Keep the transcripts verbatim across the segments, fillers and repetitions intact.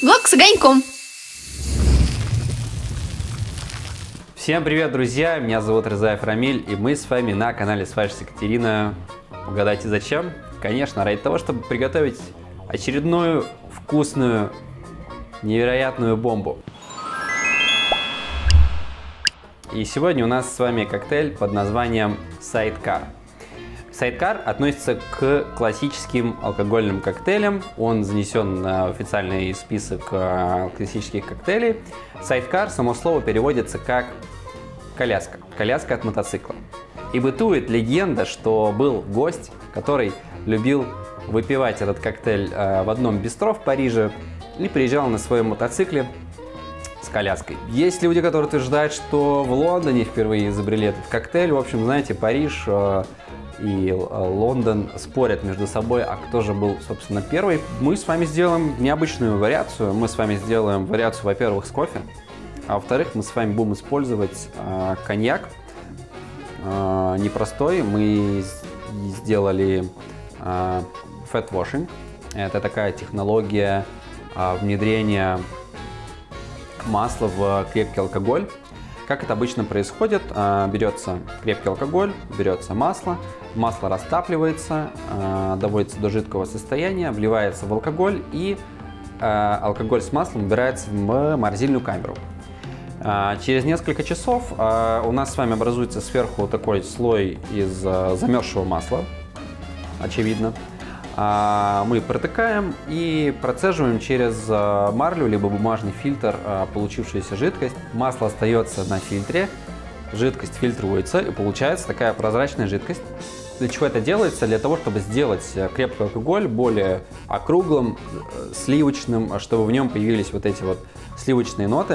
Влог с огоньком. Всем привет, друзья! Меня зовут Рзаев Рамиль, и мы с вами на канале Сварщица Екатерина. Угадайте зачем? Конечно, ради того, чтобы приготовить очередную вкусную, невероятную бомбу. И сегодня у нас с вами коктейль под названием Sidecar. Sidecar относится к классическим алкогольным коктейлям. Он занесен на официальный список классических коктейлей. Sidecar, само слово, переводится как коляска. Коляска от мотоцикла. И бытует легенда, что был гость, который любил выпивать этот коктейль в одном бистро в Париже и приезжал на своем мотоцикле с коляской. Есть люди, которые утверждают, что в Лондоне впервые изобрели этот коктейль. В общем, знаете, Париж и Лондон спорят между собой, а кто же был, собственно, первый. Мы с вами сделаем необычную вариацию. Мы с вами сделаем вариацию, во-первых, с кофе, а во-вторых, мы с вами будем использовать э, коньяк э, непростой. Мы сделали э, fat washing. Это такая технология э, внедрения масла в крепкий алкоголь. Как это обычно происходит, берется крепкий алкоголь, берется масло, масло растапливается, доводится до жидкого состояния, вливается в алкоголь, и алкоголь с маслом убирается в морозильную камеру. Через несколько часов у нас с вами образуется сверху такой слой из замерзшего масла, очевидно. Мы протыкаем и процеживаем через марлю либо бумажный фильтр получившуюся жидкость. Масло остается на фильтре, жидкость фильтруется, и получается такая прозрачная жидкость. Для чего это делается? Для того, чтобы сделать крепкий алкоголь более округлым, сливочным, чтобы в нем появились вот эти вот сливочные ноты.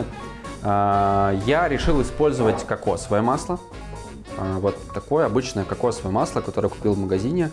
Я решил использовать кокосовое масло. Вот такое обычное кокосовое масло, которое купил в магазине.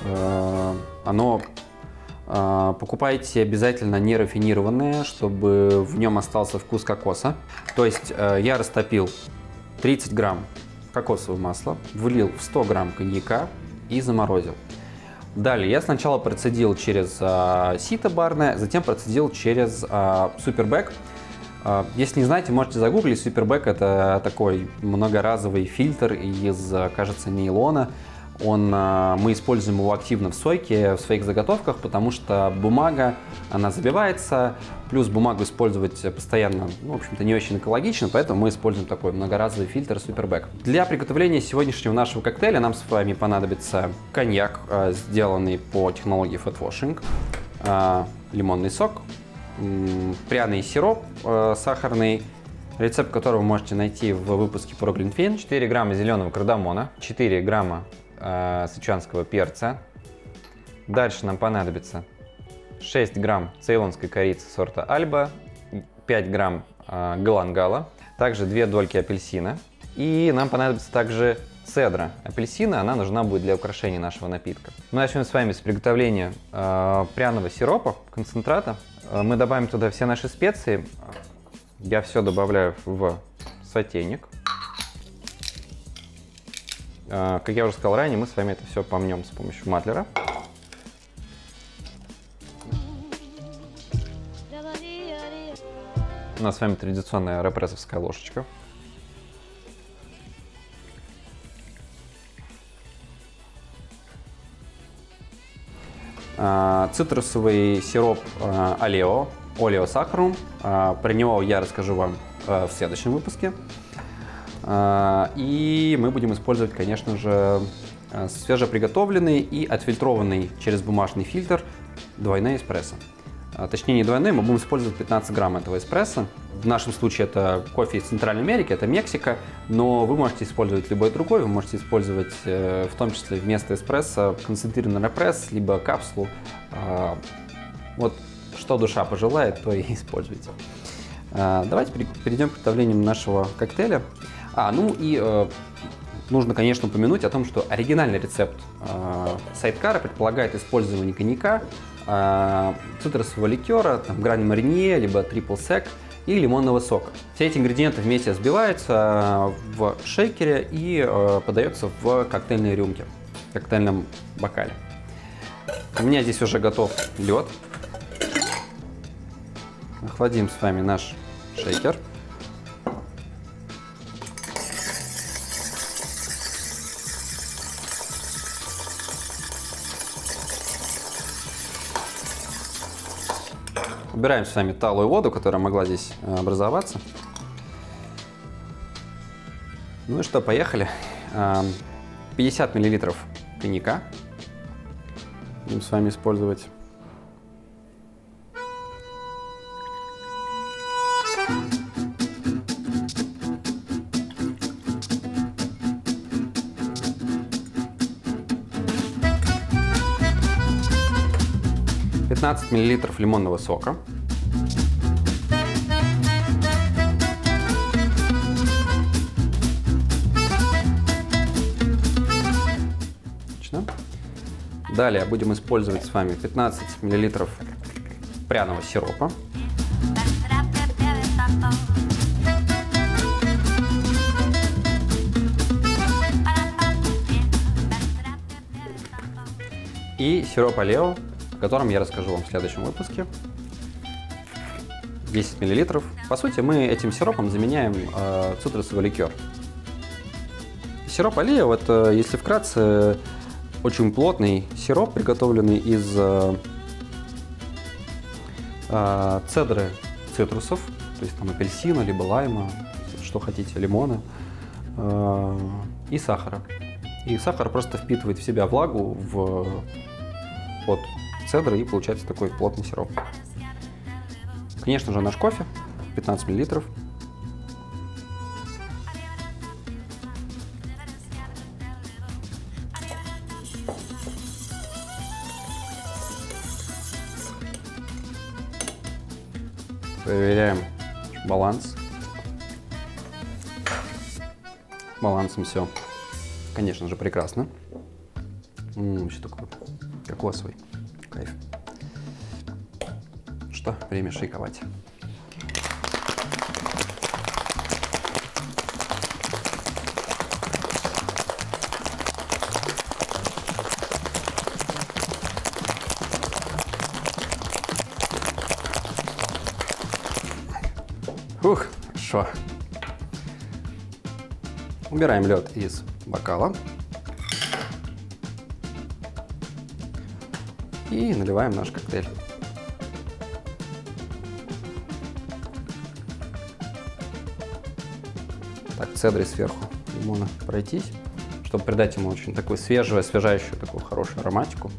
Оно покупайте обязательно не рафинированное, чтобы в нем остался вкус кокоса. То есть я растопил тридцать грамм кокосового масла, влил в сто грамм коньяка и заморозил. Далее я сначала процедил через сито барное, затем процедил через супербэк. Если не знаете, можете загуглить. Супербэк — это такой многоразовый фильтр из, кажется, нейлона. Он, мы используем его активно в сойке, в своих заготовках, потому что бумага, она забивается, плюс бумагу использовать постоянно, ну, в общем-то, не очень экологично, поэтому мы используем такой многоразовый фильтр Супербэк. Для приготовления сегодняшнего нашего коктейля нам с вами понадобится коньяк, сделанный по технологии fat washing, лимонный сок, пряный сироп сахарный, рецепт которого вы можете найти в выпуске про глинтвейн, четыре грамма зеленого кардамона, четыре грамма сычуанского перца. Дальше нам понадобится шесть грамм цейлонской корицы сорта Альба, пять грамм галангала, также две дольки апельсина. И нам понадобится также цедра апельсина, она нужна будет для украшения нашего напитка. Мы начнем с вами с приготовления э, пряного сиропа, концентрата. Мы добавим туда все наши специи. Я все добавляю в сотейник. Как я уже сказал ранее, мы с вами это все помнем с помощью матлера. У нас с вами традиционная репрессовская ложечка. Цитрусовый сироп Олео, Олео Сахарум. Про него я расскажу вам в следующем выпуске. И мы будем использовать, конечно же, свежеприготовленный и отфильтрованный через бумажный фильтр двойной эспрессо. Точнее, не двойной, мы будем использовать пятнадцать грамм этого эспрессо. В нашем случае это кофе из Центральной Америки, это Мексика, но вы можете использовать любой другой, вы можете использовать в том числе вместо эспрессо концентрированный репресс, либо капсулу. Вот что душа пожелает, то и используйте. Давайте перейдем к приготовлению нашего коктейля. А, ну и э, нужно, конечно, упомянуть о том, что оригинальный рецепт э, сайдкара предполагает использование коньяка, э, цитрусового ликера, там, грань маринье, либо трипл сек и лимонного сока. Все эти ингредиенты вместе взбиваются в шейкере и э, подается в коктейльной рюмке, в коктейльном бокале. У меня здесь уже готов лед. охладим с вами наш шейкер. Убираем с вами талую воду, которая могла здесь образоваться. Ну и что, поехали. пятьдесят миллилитров коньяка будем с вами использовать. пятнадцать миллилитров лимонного сока. Отлично. Далее будем использовать с вами пятнадцать миллилитров пряного сиропа. И сироп Алео, о котором я расскажу вам в следующем выпуске. десять миллилитров. По сути, мы этим сиропом заменяем э, цитрусовый ликер. Сироп Алео, это, если вкратце, очень плотный сироп, приготовленный из э, э, цедры цитрусов, то есть там апельсина, либо лайма, что хотите, лимона, э, и сахара. И сахар просто впитывает в себя влагу в, от цедры, и получается такой плотный сироп. Конечно же, наш кофе, пятнадцать миллилитров. Проверяем баланс. Балансом все, конечно же, прекрасно. М-м, вообще такой кокосовый кайф. Что, время шейковать. Ух, хорошо. Убираем лед из бокала. И наливаем наш коктейль. Так, цедрой сверху лимона пройтись, чтобы придать ему очень такую свежую, освежающую, такую хорошую ароматику.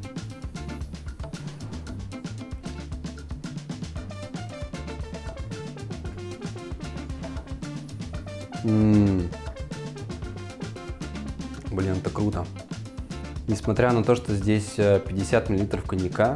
М-м-м. Блин, это круто. Несмотря на то, что здесь пятьдесят миллилитров коньяка,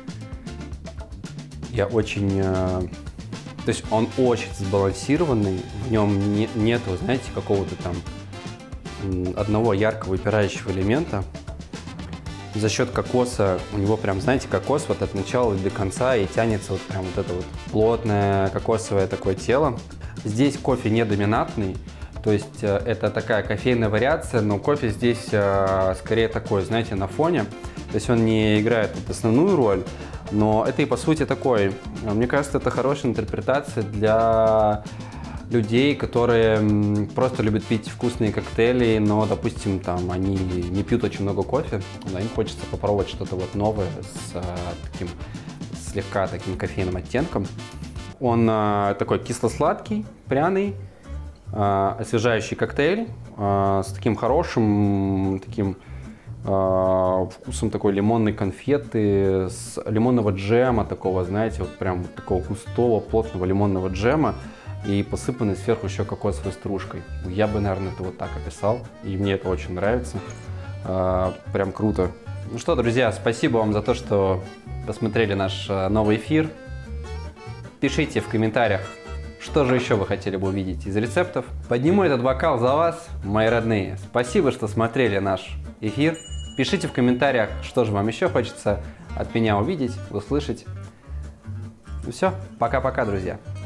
я очень... То есть он очень сбалансированный, в нем не, нету, знаете, какого-то там одного яркого выпирающего элемента. За счет кокоса у него прям, знаете, кокос вот от начала до конца, и тянется вот прям вот это вот плотное кокосовое такое тело. Здесь кофе не доминантный, то есть это такая кофейная вариация, но кофе здесь скорее такой, знаете, на фоне. То есть он не играет вот основную роль, но это и по сути такой, мне кажется, это хорошая интерпретация для людей, которые просто любят пить вкусные коктейли, но, допустим, там они не пьют очень много кофе, но им хочется попробовать что-то вот новое с а, таким слегка таким кофейным оттенком. Он а, такой кисло-сладкий, пряный, а, освежающий коктейль а, с таким хорошим таким а, вкусом такой лимонной конфеты, с лимонного джема такого, знаете, вот прям вот такого густого, плотного лимонного джема, и посыпанный сверху еще кокосовой стружкой. Я бы, наверное, это вот так описал, и мне это очень нравится. А, прям круто. Ну что, друзья, спасибо вам за то, что посмотрели наш новый эфир. Пишите в комментариях, что же еще вы хотели бы увидеть из рецептов. Подниму этот бокал за вас, мои родные. Спасибо, что смотрели наш эфир. Пишите в комментариях, что же вам еще хочется от меня увидеть, услышать. Ну все, пока-пока, друзья.